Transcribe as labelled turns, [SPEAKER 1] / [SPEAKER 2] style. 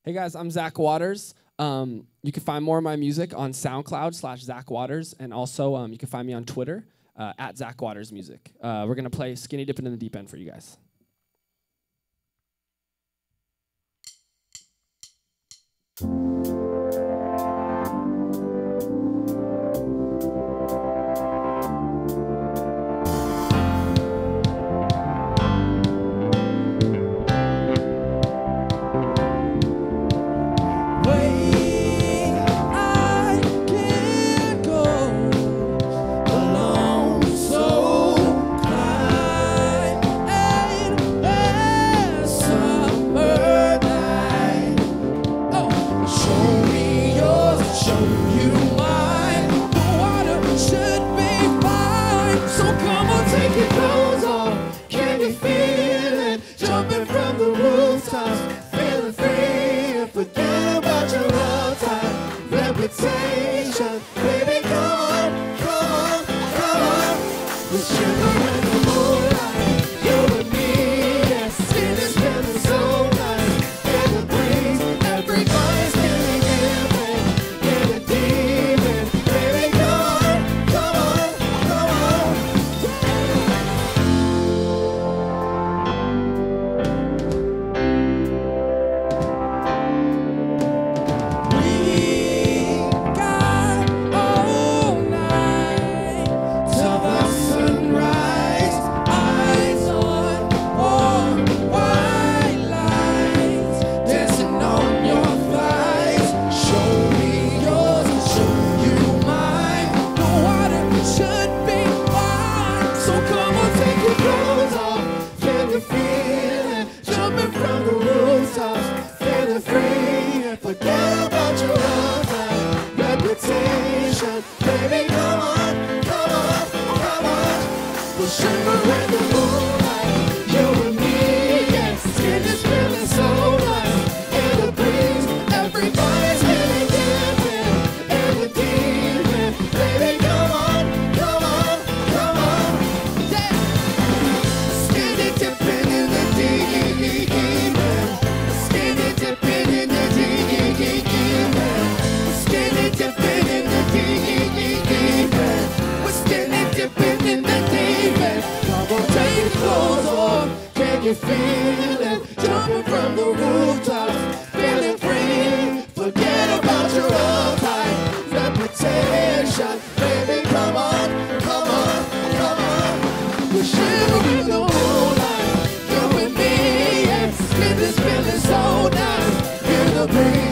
[SPEAKER 1] Hey guys, I'm Zak Waters. You can find more of my music on SoundCloud/Zak Waters, and also you can find me on Twitter at Zak Waters Music. We're gonna play Skinny Dipping in the Deep End for you guys.
[SPEAKER 2] You feel it, jumping from the rooftops, feeling free. Forget about your uptight reputation, baby. Come on, come on, come on. We're shivering in the moonlight, you and me, and this feeling so nice. Feel the breeze.